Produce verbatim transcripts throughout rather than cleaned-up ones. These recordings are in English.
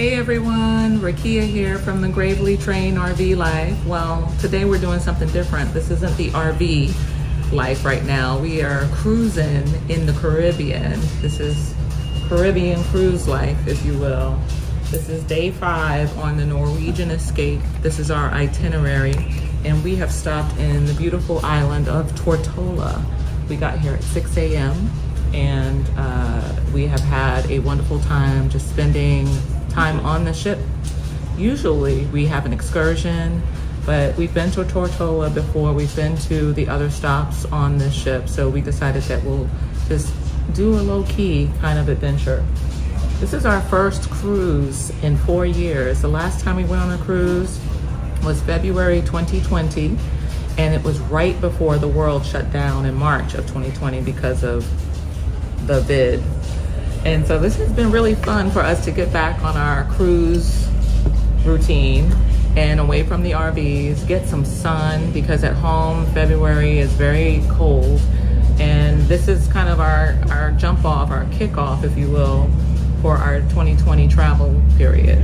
Hey everyone, Rakia here from the Gravley Train R V Life. Well, today we're doing something different. This isn't the R V life right now. We are cruising in the Caribbean. This is Caribbean cruise life, if you will. This is day five on the Norwegian Escape. This is our itinerary, and we have stopped in the beautiful island of Tortola. We got here at six A M and uh, we have had a wonderful time just spending time on the ship. Usually we have an excursion, but we've been to Tortola before. We've been to the other stops on this ship, so we decided that we'll just do a low-key kind of adventure. This is our first cruise in four years. The last time we went on a cruise was February twenty twenty, and it was right before the world shut down in March of twenty twenty because of the vid. And so this has been really fun for us to get back on our cruise routine and away from the R Vs, get some sun, because at home February is very cold. And this is kind of our, our jump off, our kickoff, if you will, for our twenty twenty travel period.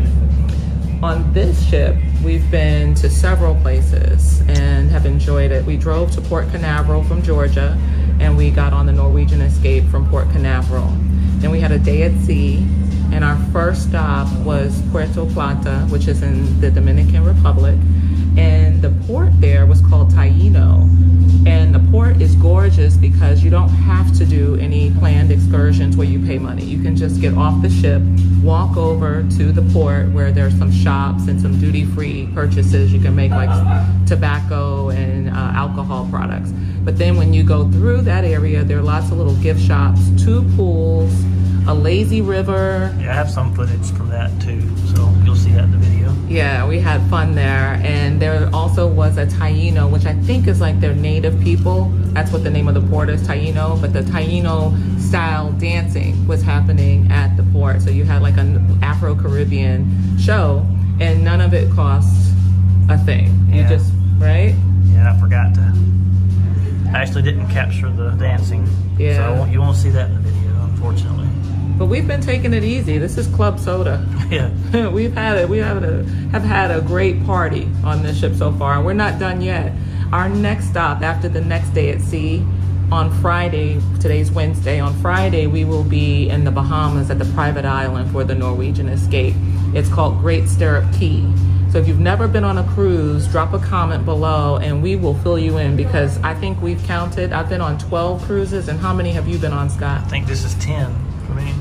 On this ship, we've been to several places and have enjoyed it. We drove to Port Canaveral from Georgia, and we got on the Norwegian Escape from Port Canaveral. Then we had a day at sea, and our first stop was Puerto Plata, which is in the Dominican Republic. And the port there was called Taino. And the port is gorgeous because you don't have to do any planned excursions where you pay money. You can just get off the ship, walk over to the port where there's some shops and some duty-free purchases you can make, like tobacco and uh, alcohol products. But then when you go through that area, there are lots of little gift shops, two pools, a lazy river. Yeah, I have some footage from that too, so you'll see that in the video. Yeah, we had fun there. And there also was a Taino, which I think is like their native people. That's what the name of the port is, Taino. But the Taino style dancing was happening at the port. So you had like an Afro-Caribbean show, and none of it cost a thing. Yeah. You just, right? Yeah, I forgot to. I actually didn't capture the dancing. Yeah. So I won't, you won't see that in the video, unfortunately. But we've been taking it easy. This is club soda. Yeah. We've had it. We have, a, have had a great party on this ship so far. We're not done yet. Our next stop after the next day at sea, on Friday, today's Wednesday, on Friday we will be in the Bahamas at the private island for the Norwegian Escape. It's called Great Stirrup Cay. So if you've never been on a cruise, drop a comment below and we will fill you in, because I think we've counted. I've been on twelve cruises, and how many have you been on, Scott? I think this is ten for me.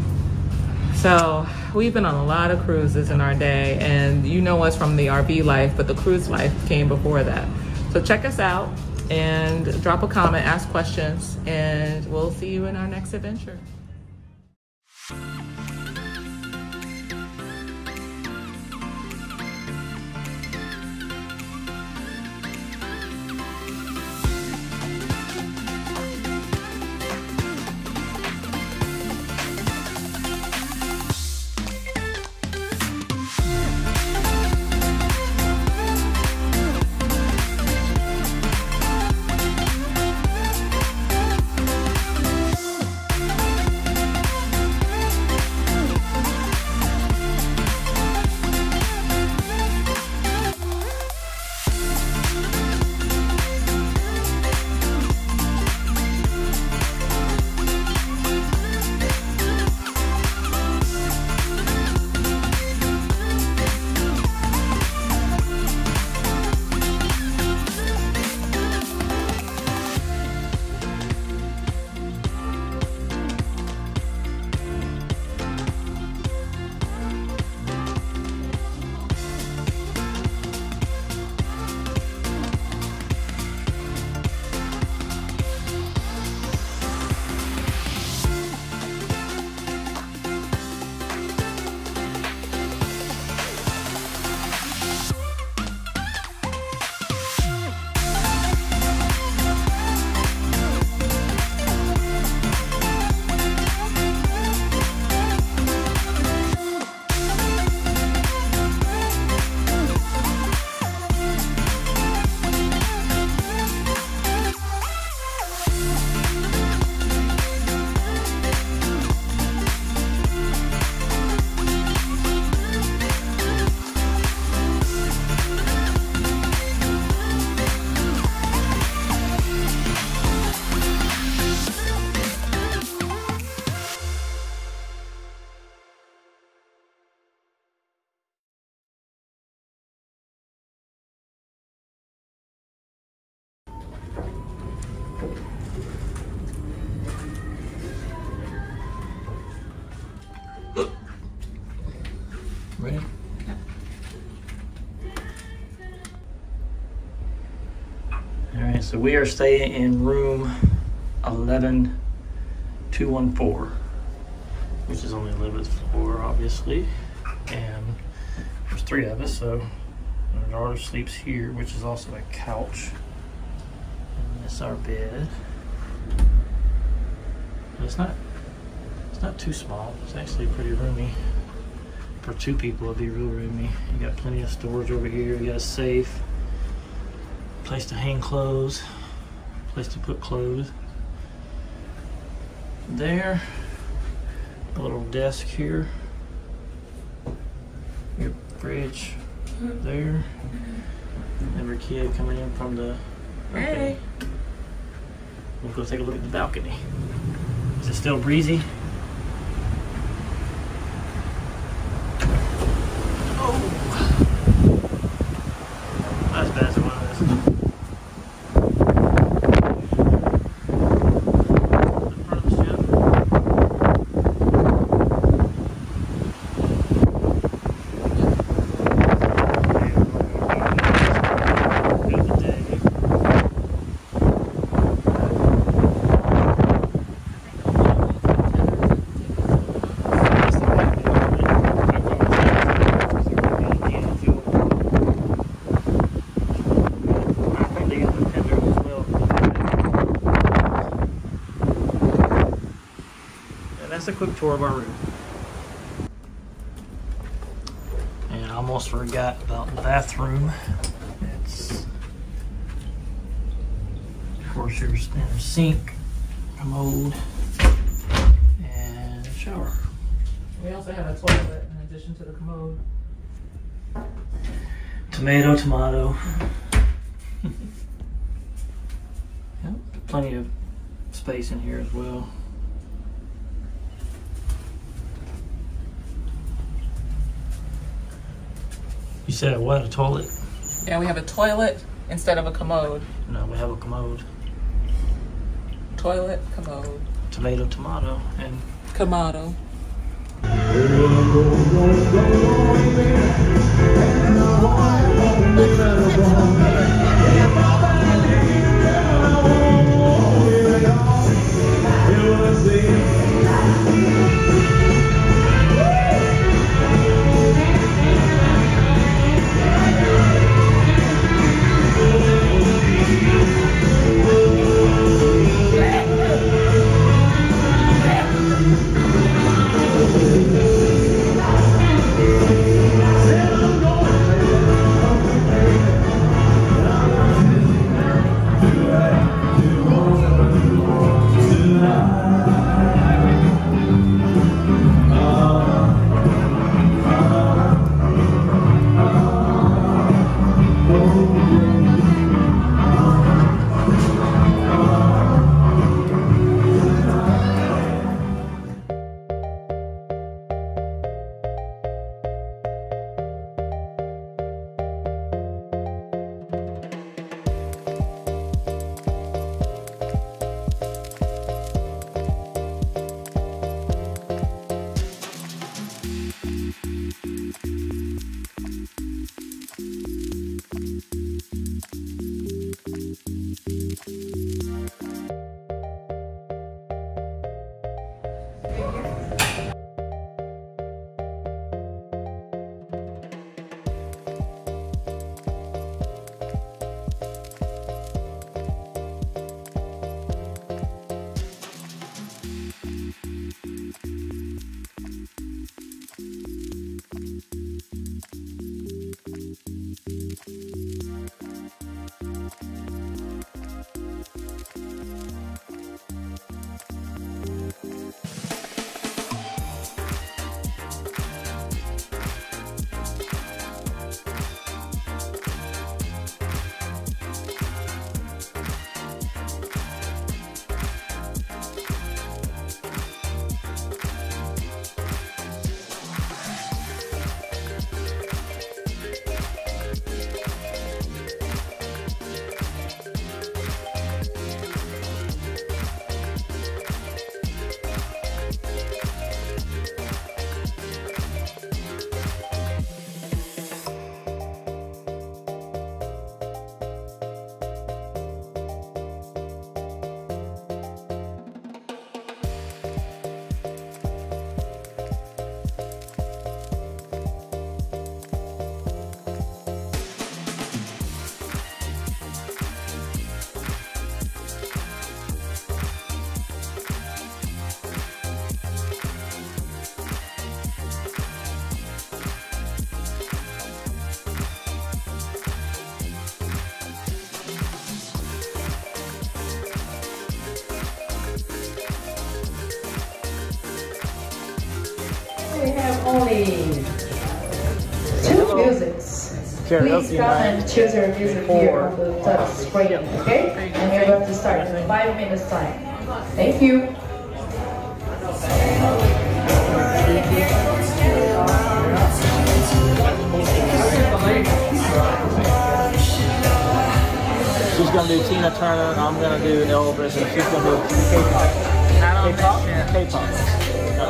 So we've been on a lot of cruises in our day, and you know us from the R V life, but the cruise life came before that. So check us out and drop a comment, ask questions, and we'll see you in our next adventure. All right, so we are staying in room eleven two one four, which is only eleventh floor, obviously, and there's three of us, so our daughter sleeps here, which is also a couch, and this is our bed. But it's not, it's not too small. It's actually pretty roomy. For two people, it'd be real roomy. You got plenty of storage over here. You got a safe, place to hang clothes, place to put clothes. There, a little desk here. Your fridge there. And our kid coming in from the balcony. Hey. We'll go take a look at the balcony. Is it still breezy? Not as bad as it was. The front of the ship. Good day. That's a quick tour of our room. And I almost forgot about the bathroom. It's, of course, your standard sink, commode, and shower. We also have a toilet in addition to the commode. Tomato, tomato. Yep, plenty of space in here as well. You said what, a toilet? Yeah, we have a toilet instead of a commode. No, we have a commode. Toilet, commode. Tomato, tomato, and Kamado. we have only two musics. Please come and choose your music here on the touch screen, okay? And we're going to start in five minutes time. Thank you. She's gonna do Tina Turner, and I'm gonna do Elvis, and she's gonna do K-pop. K-pop? K-pop.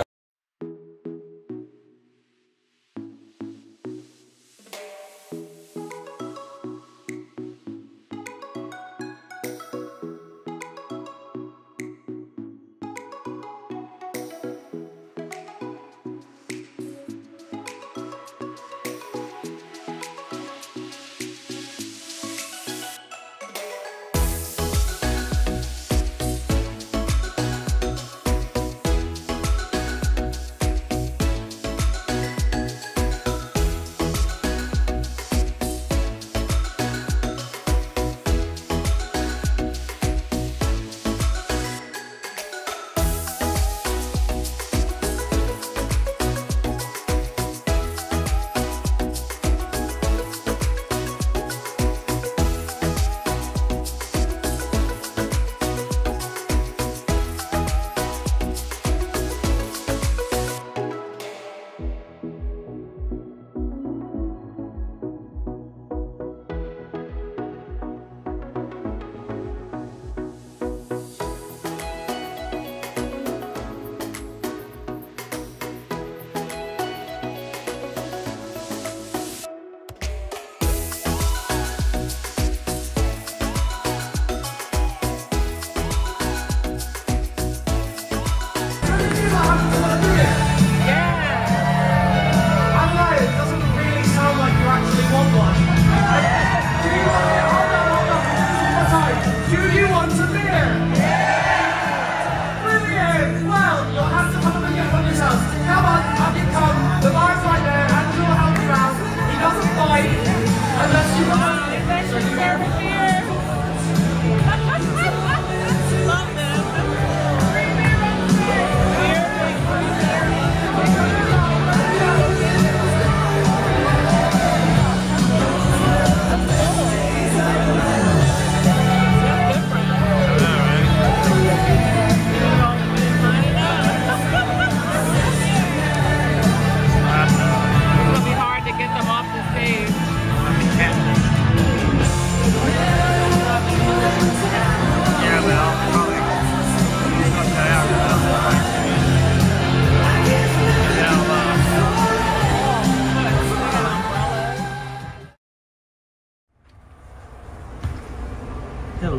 Hello.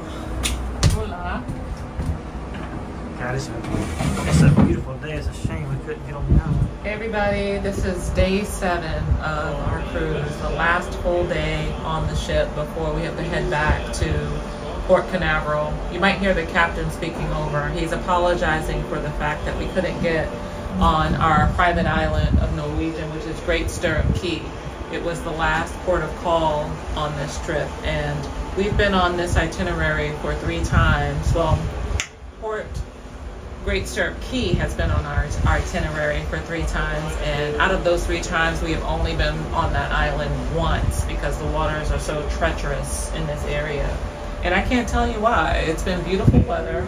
Hola. God, it's a, it's a beautiful day. It's a shame we couldn't get on the island. Everybody, this is day seven of our cruise, the last full day on the ship before we have to head back to Port Canaveral. You might hear the captain speaking over. He's apologizing for the fact that we couldn't get on our private island of Norwegian, which is Great Stirrup Key. It was the last port of call on this trip, and we've been on this itinerary for three times. Well, Port Great Stirrup Key has been on our, our itinerary for three times, and out of those three times, we have only been on that island once because the waters are so treacherous in this area. And I can't tell you why. It's been beautiful weather,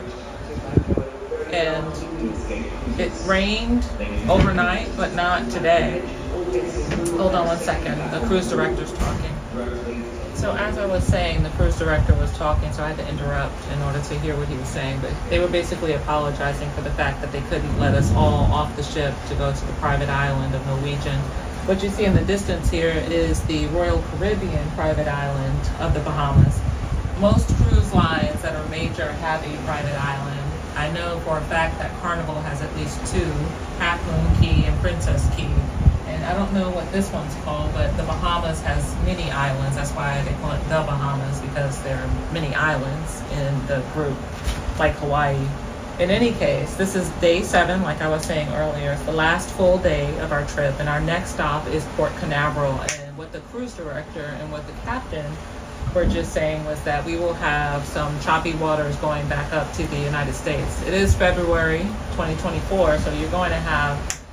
and it rained overnight, but not today. Hold on one second. The cruise director's talking. So as I was saying, the cruise director was talking, so I had to interrupt in order to hear what he was saying. But they were basically apologizing for the fact that they couldn't let us all off the ship to go to the private island of Norwegian. What you see in the distance here is the Royal Caribbean private island of the Bahamas. Most cruise lines that are major have a private island. I know for a fact that Carnival has at least two, Half Moon Key and Princess Key. And I don't know what this one's called, but the Bahamas has many islands. That's why they call it the Bahamas, because there are many islands in the group, like Hawaii. In any case, this is day seven, like I was saying earlier. It's the last full day of our trip, and our next stop is Port Canaveral. And what the cruise director and what the captain were just saying was that we will have some choppy waters going back up to the United States. It is February twenty twenty-four, so you're going to have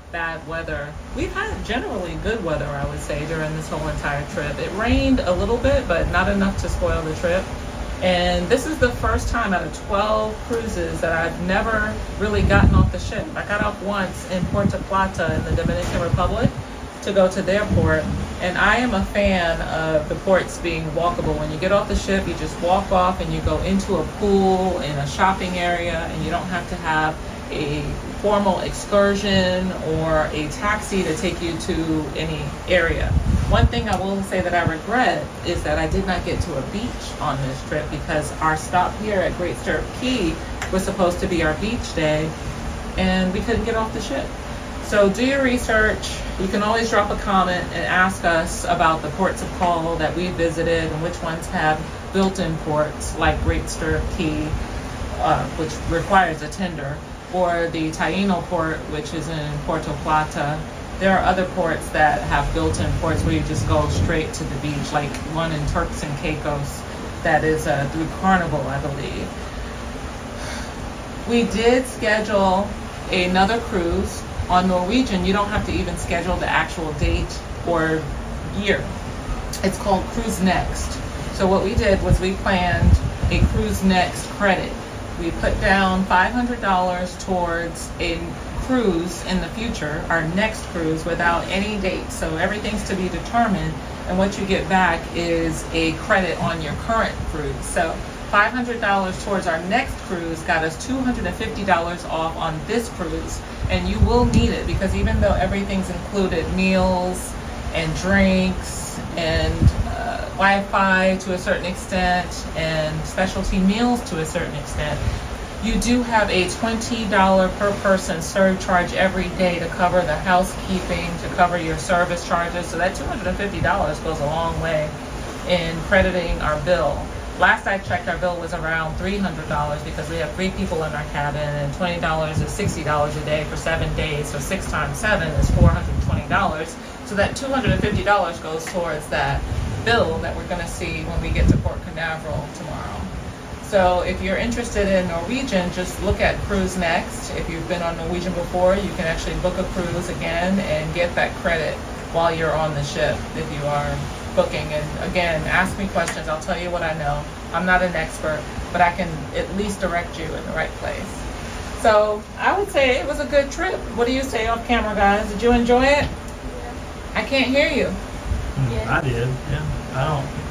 bad weather. We've had generally good weather, I would say, during this whole entire trip. It rained a little bit, but not enough to spoil the trip. And this is the first time out of twelve cruises that I've never really gotten off the ship. I got off once in Puerto Plata in the Dominican Republic to go to their port. And I am a fan of the ports being walkable. When you get off the ship, you just walk off and you go into a pool in a shopping area, and you don't have to have a formal excursion or a taxi to take you to any area. One thing I will say that I regret is that I did not get to a beach on this trip, because our stop here at Great Stirrup Cay was supposed to be our beach day, and we couldn't get off the ship. So do your research. You can always drop a comment and ask us about the ports of call that we visited and which ones have built-in ports, like Great Stirrup Cay, uh, which requires a tender, or the Taino port, which is in Puerto Plata. There are other ports that have built-in ports where you just go straight to the beach, like one in Turks and Caicos that is uh, through Carnival, I believe. We did schedule another cruise on Norwegian. You don't have to even schedule the actual date or year. It's called Cruise Next. So what we did was we planned a Cruise Next credit. We put down five hundred dollars towards a cruise in the future, our next cruise, without any date. So everything's to be determined, and what you get back is a credit on your current cruise. So five hundred dollars towards our next cruise got us two hundred fifty dollars off on this cruise. And you will need it, because even though everything's included, meals and drinks and uh, Wi-Fi to a certain extent and specialty meals to a certain extent, you do have a twenty dollars per person surcharge every day to cover the housekeeping, to cover your service charges. So that two hundred fifty dollars goes a long way in crediting our bill. Last I checked, our bill was around three hundred dollars, because we have three people in our cabin, and twenty dollars is sixty dollars a day for seven days. So six times seven is four hundred twenty dollars. So that two hundred fifty dollars goes towards that bill that we're going to see when we get to Port Canaveral tomorrow. So if you're interested in Norwegian, just look at Cruise Next. If you've been on Norwegian before, you can actually book a cruise again and get that credit while you're on the ship if you are booking. And again, ask me questions. I'll tell you what I know. I'm not an expert, but I can at least direct you in the right place. So I would say it was a good trip. What do you say off camera, guys? Did you enjoy it? Yeah. I can't hear you. Mm, yeah. I did, yeah. I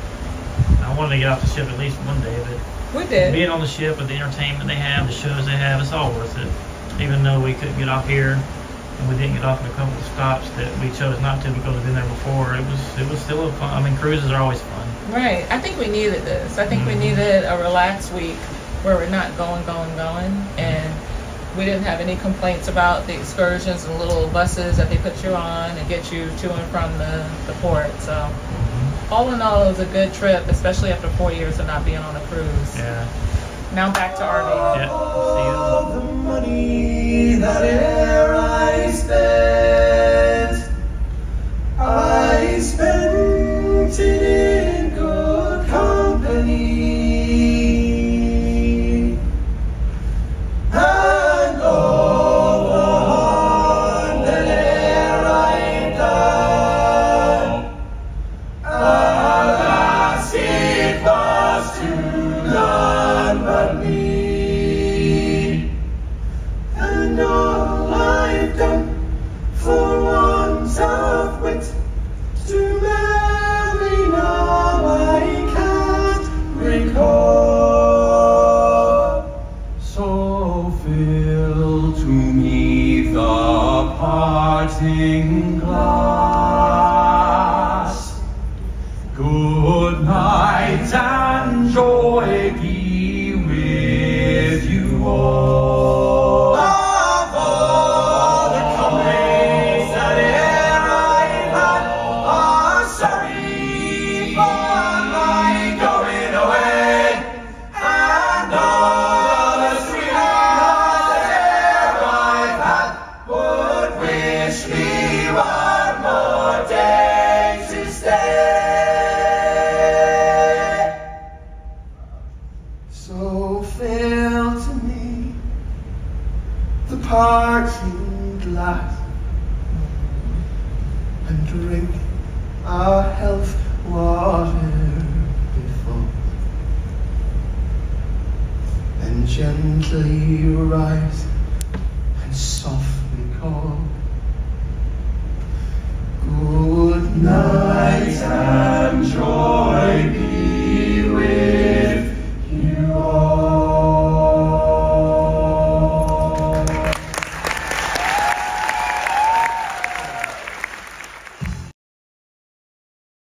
don't, I wanted to get off the ship at least one day, but we did. Being on the ship with the entertainment they have, the shows they have, it's all worth it. Even though we couldn't get off here, and we didn't get off at a couple of stops that we chose not to because we've been there before, it was it was still a fun. I mean, cruises are always fun. Right. I think we needed this. I think mm-hmm. we needed a relaxed week where we're not going, going, going, and we didn't have any complaints about the excursions and little buses that they put you on and get you to and from the, the port. So mm-hmm. all in all, it was a good trip, especially after four years of not being on a cruise. Yeah. Now back to R V. Yeah. See you. The money that e'er I spent, I spent it in good company, and all the harm that e'er I've done, alas, it was to none but me. And all I've done for want of wit to marry now I can't recall. So fill to me the parting glass. Good night and joy be with you all. Of all the comrades that e'er I've had, are sorry for my going away, and all the sweethearts that e'er I've had would wish me well. gently rise and softly call. Good night.